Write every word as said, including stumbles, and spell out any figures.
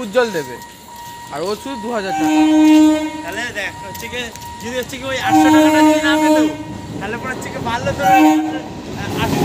উজ্জ্বল দেবে, আর ও শুধু দু হাজার টাকা। তাহলে দেখ হচ্ছে কি যদি হচ্ছে কি ওই আটশো টাকাটা যদি না পেতো তাহলে পরে হচ্ছে কি বাড়লো তো আটশো